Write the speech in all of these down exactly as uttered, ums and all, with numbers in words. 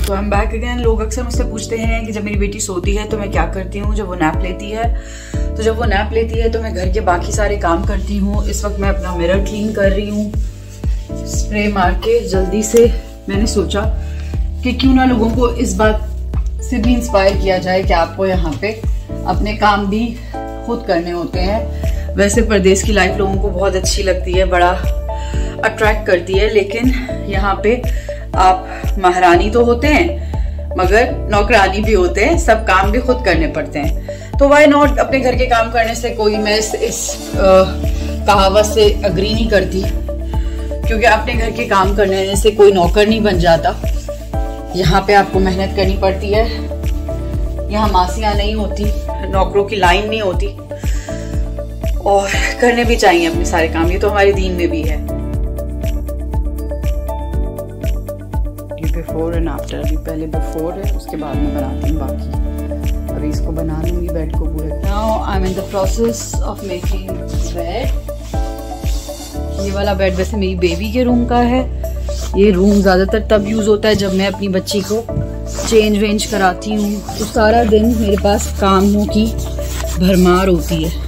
तो हम back again. लोग अक्सर मुझसे पूछते हैं कि जब मेरी बेटी सोती है तो मैं क्या करती हूँ, जब वो नैप लेती है। तो जब वो नैप लेती है तो मैं घर के बाकी सारे काम करती हूँ। इस वक्त मैं अपना मिरर क्लीन कर रही हूँ स्प्रे मार के जल्दी से। मैंने सोचा कि क्यों ना लोगों को इस बात से भी इंस्पायर किया जाए कि आपको यहाँ पे अपने काम भी खुद करने होते हैं। वैसे परदेश की लाइफ लोगों को बहुत अच्छी लगती है, बड़ा अट्रैक्ट करती है, लेकिन यहाँ पे आप महारानी तो होते हैं मगर नौकरानी भी होते हैं, सब काम भी खुद करने पड़ते हैं। तो वाई नॉट अपने घर के काम करने से कोई मैं इस, इस कहावत से अग्री नहीं करती, क्योंकि अपने घर के काम करने से कोई नौकर नहीं बन जाता। यहाँ पे आपको मेहनत करनी पड़ती है, यहाँ मासियाँ नहीं होती, नौकरों की लाइन नहीं होती, और करने भी चाहिए अपने सारे काम। ये तो हमारे दीन में भी है। बिफोर एंड आफ्टर, अभी पहले बिफोर है, उसके बाद में बनाती हूँ बाकी। अभी इसको बना लूंगी बेड को पूरे। Now I am in the process of making bed. ये वाला बेड वैसे मेरी बेबी के रूम का है। ये रूम ज़्यादातर तब यूज़ होता है जब मैं अपनी बच्ची को चेंज वेंज कराती हूँ, तो सारा दिन मेरे पास कामों की भरमार होती है।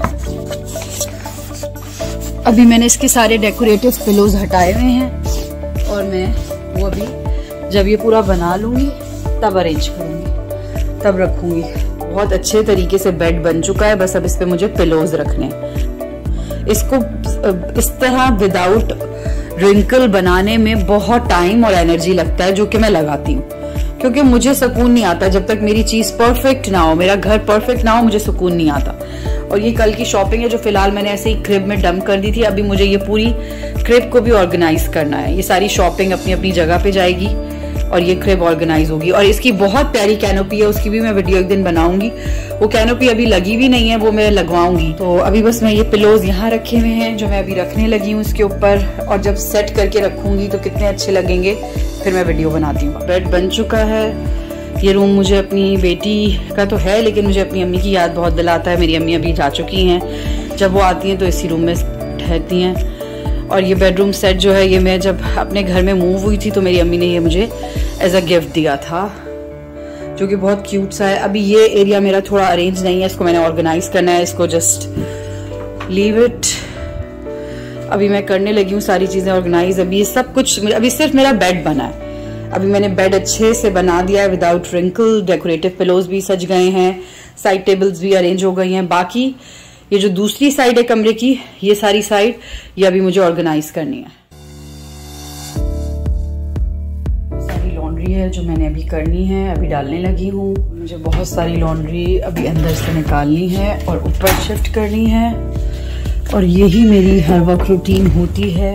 अभी मैंने इसके सारे डेकोरेटिव पिलोज हटाए हुए हैं और मैं वो अभी जब ये पूरा बना लूँगी तब अरेंज करूँगी, तब रखूँगी। बहुत अच्छे तरीके से बेड बन चुका है, बस अब इस पे मुझे पिलोज रखने हैं। इसको इस तरह विदाउट रिंकल बनाने में बहुत टाइम और एनर्जी लगता है, जो कि मैं लगाती हूँ, क्योंकि मुझे सुकून नहीं आता जब तक मेरी चीज परफेक्ट ना हो, मेरा घर परफेक्ट ना हो, मुझे सुकून नहीं आता। और ये कल की शॉपिंग है जो फिलहाल मैंने ऐसे ही क्रिब में डंप कर दी थी। अभी मुझे ये पूरी क्रिब को भी ऑर्गेनाइज करना है। ये सारी शॉपिंग अपनी अपनी जगह पे जाएगी और ये क्रिब ऑर्गेनाइज होगी। और इसकी बहुत प्यारी कैनोपी है, उसकी भी मैं वीडियो एक दिन बनाऊंगी। वो कैनोपी अभी लगी भी नहीं है, वो मैं लगवाऊंगी। तो अभी बस मैं ये पिलोज यहाँ रखे हुए हैं जो मैं अभी रखने लगी हूँ इसके ऊपर, और जब सेट करके रखूंगी तो कितने अच्छे लगेंगे, फिर मैं वीडियो बनाती हूँ। बेड बन चुका है। ये रूम मुझे अपनी बेटी का तो है, लेकिन मुझे अपनी अम्मी की याद बहुत दिलाता है। मेरी अम्मी अभी जा चुकी हैं, जब वो आती हैं तो इसी रूम में ठहरती हैं। और ये बेडरूम सेट जो है, ये मैं जब अपने घर में मूव हुई थी तो मेरी अम्मी ने ये मुझे एज अ गिफ्ट दिया था, जो कि बहुत क्यूट सा है। अभी ये एरिया मेरा थोड़ा अरेंज नहीं है, इसको मैंने ऑर्गेनाइज करना है। इसको जस्ट लीव इट। अभी मैं करने लगी हूँ सारी चीजें ऑर्गेनाइज। अभी ये सब कुछ, अभी सिर्फ मेरा बेड बना है। अभी मैंने बेड अच्छे से बना दिया है विदाउट रिंकल। डेकोरेटिव पिलोज भी सज गए हैं, साइड टेबल्स भी अरेंज हो गई हैं। बाकी ये जो दूसरी साइड है कमरे की, ये सारी साइड, ये अभी मुझे ऑर्गेनाइज करनी है। सारी लॉन्ड्री है जो मैंने अभी करनी है, अभी डालने लगी हूँ। मुझे बहुत सारी लॉन्ड्री अभी अंदर से निकालनी है और ऊपर शिफ्ट करनी है, और यही मेरी हर वक्त रूटीन होती है।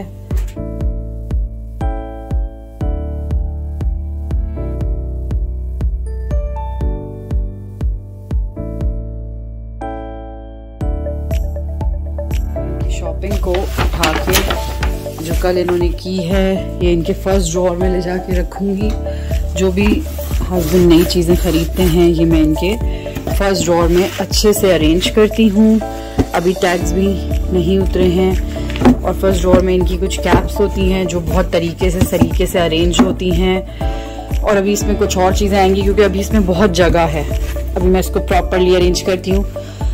शॉपिंग को उठा के जो कल इन्होंने की है, ये इनके फर्स्ट ड्रॉअर में ले जाके रखूंगी। जो भी हस्बैंड नई चीज़ें खरीदते हैं, ये मैं इनके फर्स्ट ड्रॉअर में अच्छे से अरेंज करती हूँ। अभी टैग्स भी नहीं उतरे हैं, और फर्स्ट ड्रॉअर में इनकी कुछ कैप्स होती हैं जो बहुत तरीके से सलीके से अरेंज होती हैं। और अभी इसमें कुछ और चीज़ें आएंगी, क्योंकि अभी इसमें बहुत जगह है। अभी मैं इसको प्रॉपरली अरेंज करती हूँ।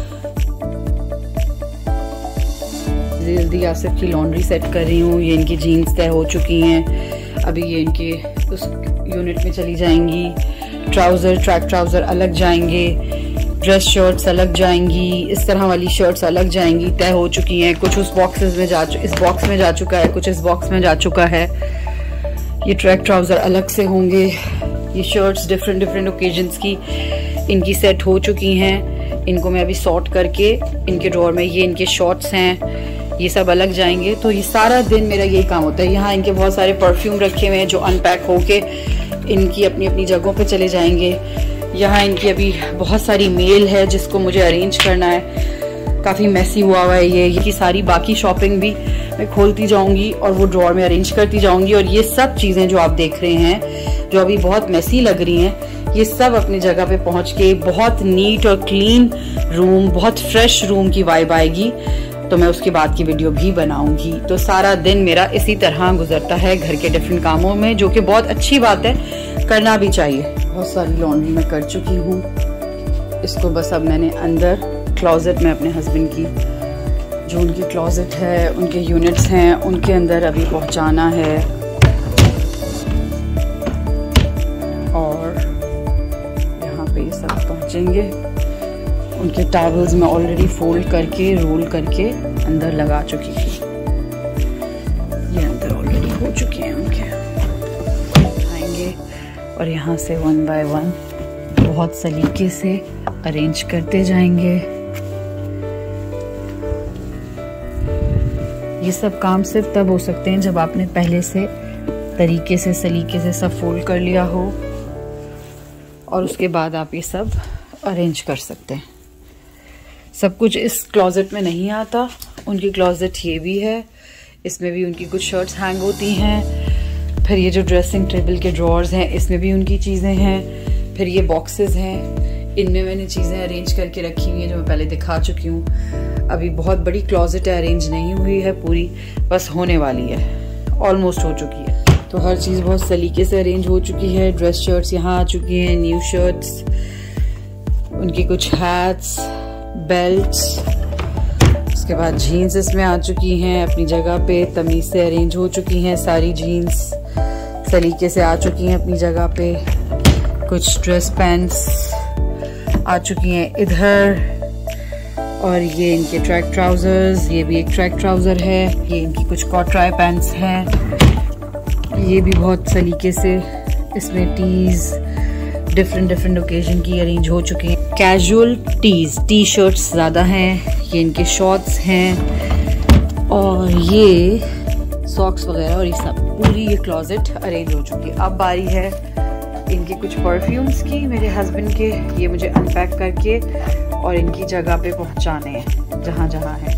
जल्दी आसिफ की लॉन्ड्री सेट कर रही हूँ। ये इनकी जीन्स तय हो चुकी हैं, अभी ये इनके उस यूनिट में चली जाएंगी। ट्राउज़र, ट्रैक ट्राउज़र अलग जाएंगे, ड्रेस शर्ट्स अलग जाएंगी, इस तरह वाली शर्ट्स अलग जाएंगी, तय हो चुकी हैं। कुछ उस बॉक्सेस में जा इस बॉक्स में जा चुका है, कुछ इस बॉक्स में जा चुका है। ये ट्रैक ट्राउज़र अलग से होंगे। ये शर्ट्स डिफरेंट डिफरेंट ओकेजन्स की इनकी सेट हो चुकी हैं। इनको मैं अभी सॉर्ट करके इनके ड्रॉअर में, ये इनके शॉर्ट्स हैं, ये सब अलग जाएंगे। तो ये सारा दिन मेरा यही काम होता है। यहाँ इनके बहुत सारे परफ्यूम रखे हुए हैं जो अनपैक होके इनकी अपनी अपनी जगहों पे चले जाएंगे। यहाँ इनकी अभी बहुत सारी मेल है जिसको मुझे अरेंज करना है। काफ़ी मैसी हुआ हुआ है ये ये सारी बाकी शॉपिंग भी मैं खोलती जाऊंगी और वो ड्रॉअर में अरेंज करती जाऊंगी। और ये सब चीज़ें जो आप देख रहे हैं जो अभी बहुत मैसी लग रही हैं, ये सब अपनी जगह पे पहुंच के बहुत नीट और क्लीन रूम, बहुत फ्रेश रूम की वाइब आएगी। तो मैं उसके बाद की वीडियो भी बनाऊंगी। तो सारा दिन मेरा इसी तरह गुजरता है घर के डिफरेंट कामों में, जो कि बहुत अच्छी बात है, करना भी चाहिए। बहुत सारी लॉन्ड्री मैं कर चुकी हूँ। इसको बस अब मैंने अंदर क्लोजेट में अपने हस्बैंड की जो उनकी क्लोजेट है, उनके यूनिट्स हैं, उनके अंदर अभी पहुँचाना है। और यहाँ पे ये सब पहुँचेंगे। उनके टॉवल्स में ऑलरेडी फोल्ड करके रोल करके अंदर लगा चुकी थी। ये अंदर ऑलरेडी हो चुके हैं उनके। उठाएंगे और यहाँ से वन बाय वन बहुत सलीके से अरेंज करते जाएंगे। ये सब काम सिर्फ तब हो सकते हैं जब आपने पहले से तरीके से सलीके से सब फोल्ड कर लिया हो, और उसके बाद आप ये सब अरेंज कर सकते हैं। सब कुछ इस क्लोजेट में नहीं आता। उनकी क्लोजेट ये भी है, इसमें भी उनकी कुछ शर्ट्स हैंग होती हैं। फिर ये जो ड्रेसिंग टेबल के ड्रॉर्स हैं, इसमें भी उनकी चीज़ें हैं। फिर ये बॉक्सेस हैं, इनमें मैंने चीज़ें अरेंज करके रखी हुई हैं जो मैं पहले दिखा चुकी हूँ। अभी बहुत बड़ी क्लोजेट है, अरेंज नहीं हुई है पूरी, बस होने वाली है, ऑलमोस्ट हो चुकी है। तो हर चीज़ बहुत सलीके से अरेंज हो चुकी है। ड्रेस शर्ट्स यहाँ आ चुकी हैं, न्यू शर्ट्स, उनकी कुछ हैट्स, बेल्ट्स, उसके बाद जीन्स इसमें आ चुकी हैं अपनी जगह पे, तमीज से अरेंज हो चुकी हैं। सारी जीन्स सलीके से आ चुकी हैं अपनी जगह पे। कुछ ड्रेस पैंट्स आ चुकी हैं इधर, और ये इनके ट्रैक ट्राउजर्स, ये भी एक ट्रैक ट्राउजर है। ये इनकी कुछ कॉटराई पैंट्स हैं, ये भी बहुत सलीके से इसमें टीज डिफरेंट डिफरेंट ओकेजन की अरेंज हो चुकी हैं। कैजुअल टीज, टी शर्ट्स ज़्यादा हैं। ये इनके शॉर्ट्स हैं, और ये सॉक्स वगैरह, और ये सब पूरी ये क्लोजेट अरेंज हो चुकी है। अब बारी है इनके कुछ परफ्यूम्स की, मेरे हस्बैंड के। ये मुझे अनपैक करके और इनकी जगह पे पहुंचाने हैं जहाँ जहाँ है,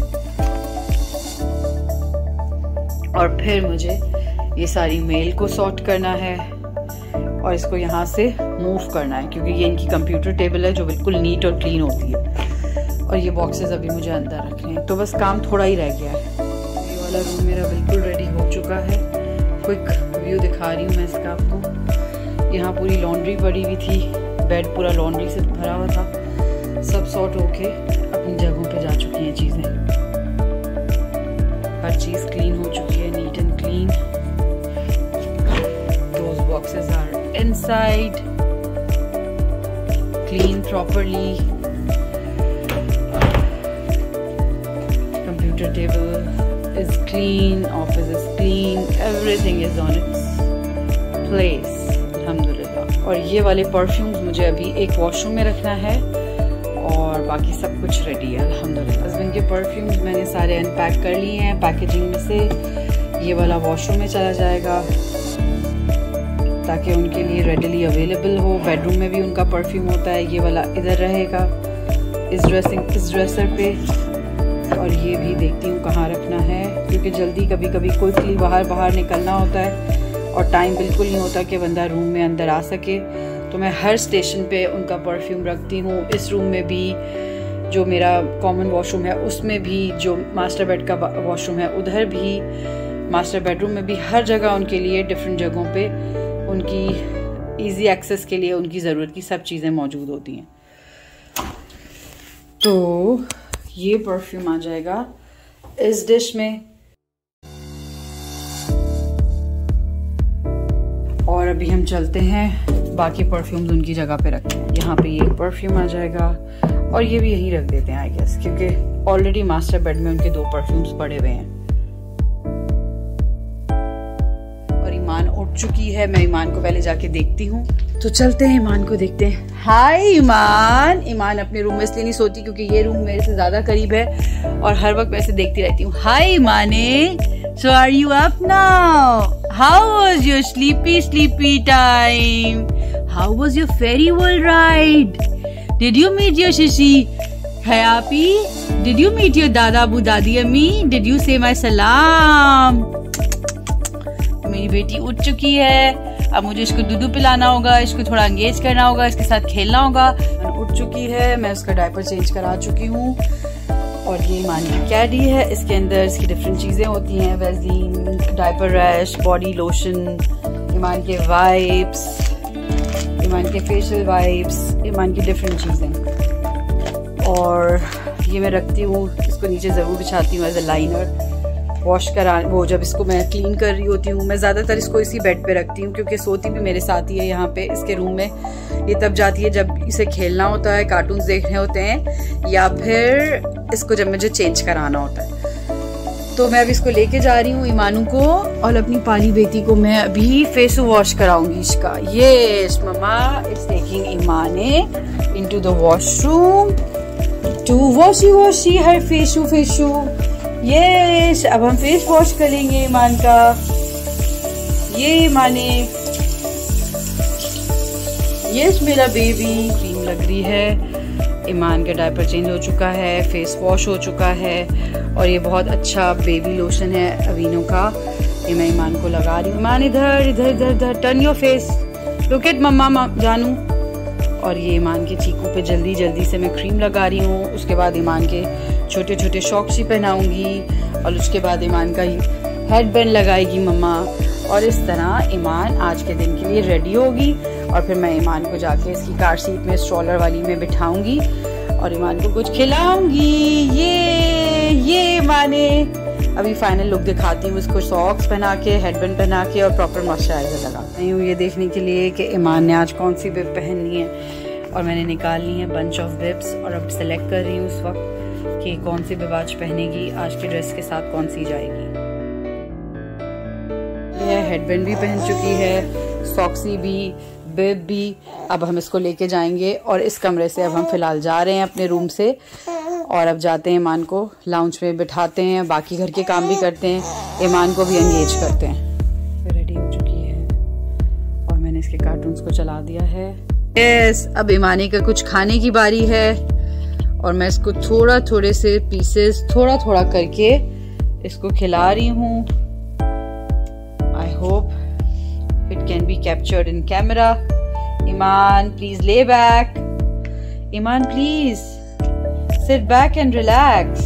और फिर मुझे ये सारी मेल को सॉर्ट करना है और इसको यहाँ से मूव करना है, क्योंकि ये इनकी कंप्यूटर टेबल है जो बिल्कुल नीट और क्लीन होती है। और ये बॉक्सेस अभी मुझे अंदर रखने हैं, तो बस काम थोड़ा ही रह गया है। ये वाला रूम मेरा बिल्कुल रेडी हो चुका है। क्विक व्यू दिखा रही हूँ मैं इसका आपको। यहाँ पूरी लॉन्ड्री पड़ी हुई थी, बेड पूरा लॉन्ड्री से भरा हुआ था। सब सॉर्ट होके अपनी जगहों पे जा चुकी हैं चीज़ें। हर चीज़ क्लीन हो चुकी है, neat and clean. Those boxes are inside, clean properly. Computer table is clean, office is clean, everything is on its place. अल्हम्दुलिल्लाह। और ये वाले परफ्यूम्स मुझे अभी एक वॉशरूम में रखना है, और बाकी सब कुछ रेडी है अल्हम्दुलिल्लाह। हस्बैंड के परफ्यूम्स मैंने सारे अनपैक कर लिए हैं पैकेजिंग में से। ये वाला वॉशरूम में चला जाएगा ताकि उनके लिए रेडिली अवेलेबल हो। बेडरूम में भी उनका परफ्यूम होता है। ये वाला इधर रहेगा इस ड्रेसिंग इस ड्रेसर पे, और ये भी देखती हूँ कहाँ रखना है, क्योंकि जल्दी कभी कभी क्विकली बाहर बाहर निकलना होता है और टाइम बिल्कुल नहीं होता कि बंदा रूम में अंदर आ सके। तो मैं हर स्टेशन पे उनका परफ्यूम रखती हूँ। इस रूम में भी, जो मेरा कॉमन वॉशरूम है उसमें भी, जो मास्टर बेड का वॉशरूम है उधर भी, मास्टर बेडरूम में भी, हर जगह उनके लिए डिफरेंट जगहों पे उनकी इजी एक्सेस के लिए उनकी ज़रूरत की सब चीज़ें मौजूद होती हैं। तो ये परफ्यूम आ जाएगा इस डिश में, और अभी हम चलते हैं बाकी परफ्यूम्स उनकी जगह पे रखते हैं। यहाँ पे ये परफ्यूम आ जाएगा, और ये भी यहीं रख देते हैं आई गेस, क्योंकि ऑलरेडी मास्टर बेड में उनके दो परफ्यूम्स पड़े हुए हैं। ईमान उठ चुकी है, मैं ईमान को पहले जाके देखती हूँ। तो चलते हैं, ईमान को देखते हैं। हाय ईमान। ईमान अपने रूम में इसलिए नहीं सोती क्योंकि ये रूम मेरे से ज्यादा करीब है और हर वक्त मैं इसे देखती रहती हूँ। Hi Imane, so are you up now? How was your sleepy sleepy time? How was your fairy world ride? Did you meet your शिशी happy? Did you meet your दादा अबू दादी अम्मी? डिड यू से माय सलाम? मेरी बेटी उठ चुकी है। अब मुझे इसको दूध पिलाना होगा, इसको थोड़ा एंगेज करना होगा, इसके साथ खेलना होगा। उठ चुकी है, मैं उसका डायपर चेंज करा चुकी हूँ और ये ईमान की कैडी है, इसके अंदर इसकी डिफरेंट चीज़ें होती हैं, Vaseline, diaper rash, body lotion, Iman के वाइप्स, ईमान के फेशियल वाइप्स, ईमान की डिफरेंट चीज़ें। और ये मैं रखती हूँ, इसको नीचे ज़रूर बिछाती हूँ एज अ लाइनर। वॉश करा वो जब इसको मैं क्लीन कर रही होती हूँ, मैं ज़्यादातर इसको इसी बेड पे रखती हूँ क्योंकि सोती भी मेरे साथ ही है यहाँ पे इसके रूम में। ये तब जाती है जब इसे खेलना होता है, कार्टून्स देखने होते हैं, या फिर इसको जब मुझे चेंज कराना होता है। तो मैं अभी इसको लेके जा रही हूँ ईमानू को, और अपनी पाली बेटी को मैं अभी फेस वॉश कराऊंगी इसका। ये mamma is taking Imane into the washroom to washy washy her फेसू फेसू। यस, अब हम फेस वॉश करेंगे ईमान का। ये माने यस मेरा बेबी, क्रीम लग रही है। ईमान का डायपर चेंज हो चुका है, फेस वॉश हो चुका है, और ये बहुत अच्छा बेबी लोशन है अवीनो का। ये मैं ईमान को लगा रही हूँ। ईमान इधर इधर इधर इधर, turn your face, look at mamma जानू। और ये ईमान के चीकू पे जल्दी जल्दी से मैं क्रीम लगा रही हूँ। उसके बाद ईमान के छोटे छोटे शॉक्स ही पहनाऊंगी, और उसके बाद ईमान का हेड बैंड लगाएगी मम्मा। और इस तरह ईमान आज के दिन के लिए रेडी होगी, और फिर मैं ईमान को जाके इसकी कार सीट में स्ट्रॉलर वाली में बिठाऊंगी और ईमान को कुछ खिलाऊंगी। ये ये माने अभी फाइनल लुक दिखाती हूँ इसको, सॉक्स पहना के, हेडबैंड पहना के, और प्रॉपर मॉइस्चराइजर लगा रही हूँ ये देखने के लिए कि ईमान ने आज कौन सी बिब पहननी है। और मैंने निकाल ली है बंच ऑफ बिब्स, और अब सेलेक्ट कर रही हूँ उस वक्त कि कौन सी बिब आज पहनेगी, आज के ड्रेस के साथ कौन सी जाएगी। यह हेडबैंड भी पहन चुकी है, सॉक्सी भी, बिब भी। अब हम इसको लेके जाएंगे, और इस कमरे से अब हम फिलहाल जा रहे हैं अपने रूम से, और अब जाते हैं ईमान को लाउंज में बिठाते हैं, बाकी घर के काम भी करते हैं, ईमान को भी एंगेज करते हैं। रेडी हो चुकी है, और मैंने इसके कार्टून्स को चला दिया है। यस, अब ईमानी का कुछ खाने की बारी है, और मैं इसको थोड़ा थोड़े से पीसेस थोड़ा थोड़ा करके इसको खिला रही हूँ। I hope it can be captured in camera. Iman please ले back, Iman please sit back and relax.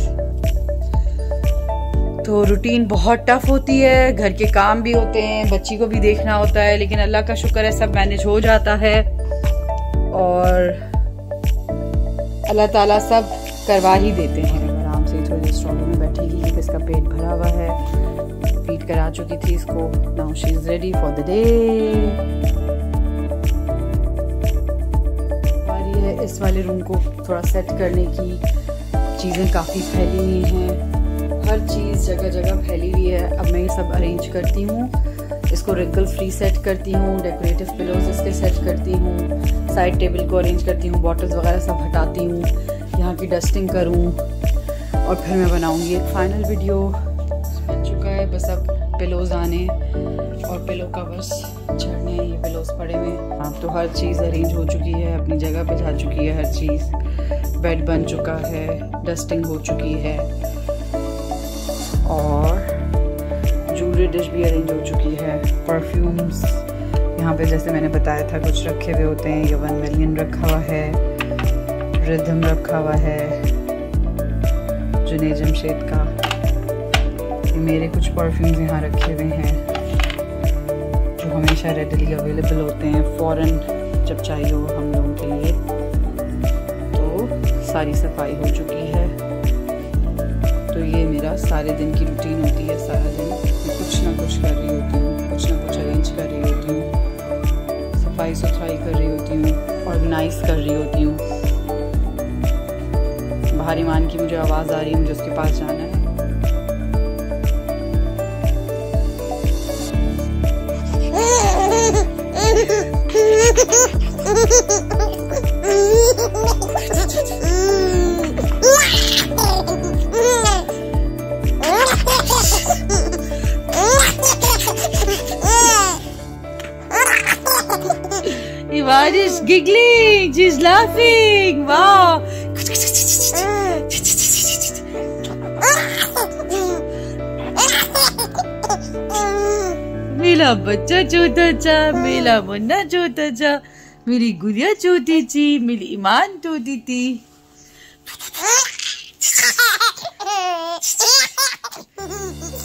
तो रूटीन बहुत टफ होती है, घर के काम भी होते हैं, बच्ची को भी देखना होता है, लेकिन अल्लाह का शुक्र है सब मैनेज हो जाता है, और अल्लाह ताला सब करवा ही देते हैं। आराम से थोड़ी स्ट्रॉलर में बैठेगी क्योंकि इसका पेट भरा हुआ है, फीड करा चुकी थी इसको। Now she is ready for the day. इस वाले रूम को थोड़ा सेट करने की, चीज़ें काफ़ी फैली हुई हैं, हर चीज़ जगह जगह फैली हुई है। अब मैं ये सब अरेंज करती हूँ, इसको रिंकल फ्री सेट करती हूँ, डेकोरेटिव पिलोज इसके सेट करती हूँ, साइड टेबल को अरेंज करती हूँ, बॉटल्स वगैरह सब हटाती हूँ, यहाँ की डस्टिंग करूँ, और फिर मैं बनाऊँगी एक फाइनल वीडियो। बन चुका है, बस अब पिलोज आने और पिलो कवर्स चढ़ने, ये पिलोज पड़े हुए। अब तो हर चीज़ अरेंज हो चुकी है, अपनी जगह पे जा चुकी है हर चीज़। बेड बन चुका है, डस्टिंग हो चुकी है, और ज्वेलरी डिश भी अरेंज हो चुकी है। परफ्यूम्स यहाँ पे जैसे मैंने बताया था कुछ रखे हुए होते हैं। ये वन मिलियन रखा हुआ है, रिदम रखा हुआ है जुनैद जमशेद का। मेरे कुछ परफ्यूम्स यहाँ रखे हुए हैं जो हमेशा रेडली अवेलेबल होते हैं फ़ौरन जब चाहिए हो हम लोगों के लिए। तो सारी सफाई हो चुकी है। तो ये मेरा सारे दिन की रूटीन होती है। सारा दिन मैं कुछ ना कुछ कर रही होती हूँ, कुछ ना कुछ अरेंज कर रही होती हूँ, सफाई सुथराई कर रही होती हूँ, ऑर्गेनाइज कर रही होती हूँ। बाहर ईमान की मुझे आवाज़ आ रही है, मुझे उसके पास जाना है। Ivan is giggling, she's laughing, wow. मेरा बच्चा छोटा सा, मेरा मुन्ना छोटा सा, मेरी गुड़िया छोटी सी, मेरी ईमान छोटी थी। है।